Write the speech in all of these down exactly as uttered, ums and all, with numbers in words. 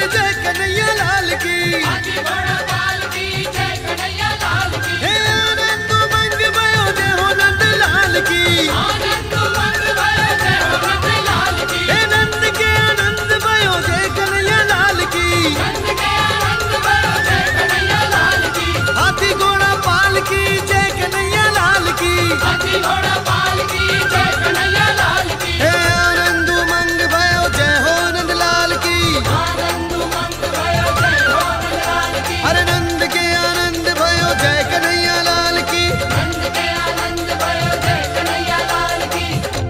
जय कन्हैया लाल की। हाथी घोड़ा पाल की जय कन्हैया लाल की। हे आनंद उमंग भयो जय हो नंद लाल की। आनंद उमंग भयो जय हो नंद लाल की। हे नंद के आनंद भयो जय कन्हैया लाल की। नंद के आनंद भयो जय कन्हैया लाल की। हाथी घोड़ा पाल की जय कन्हैया लाल की। हाथी घोड़ा पाल की जय कन्हैया लाल की। हे आनंद उमंग भयो जय हो नंद लाल की। आनंद उमंग भयो जय हो नंद लाल की। अरे नंद के आनंद भयो जय कन्हैया लाल की। नंद के आनंद भयो जय कन्हैया लाल की।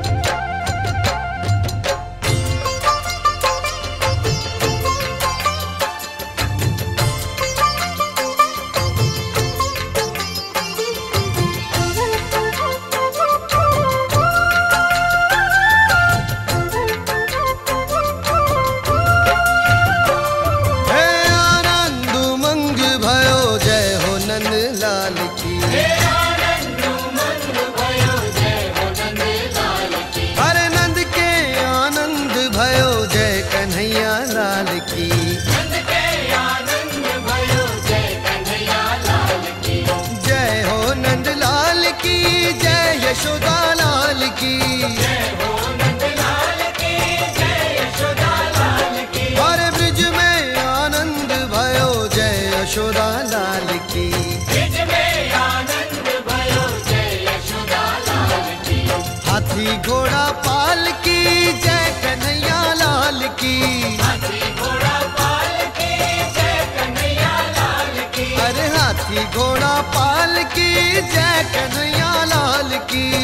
हे आनंद उमंग भयो जय हो नंद लाल की। हे आनंद उमंग भयो जय हो नंद लाल की। अरे नंद के आनंद भयो जय कन्हैया लाल की। नंद के आनंद भयो जय कन्हैया लाल की। जय हो नंद लाल की जय यशोदा लाल की। जय हो नंद लाल की जय यशोदा लाल की। अरे ब्रिज में आनंद भयो जय यशोदा लाल की। ब्रिज में आनंद भयो जय यशोदा लाल की। हाथी घोड़ा पाल की जय कन्हैया लाल की। हाथी घोड़ा पाल की जय कन्हैया लाल की। अरे हाथी घोड़ा पाल की जय कन्हैया लाल की।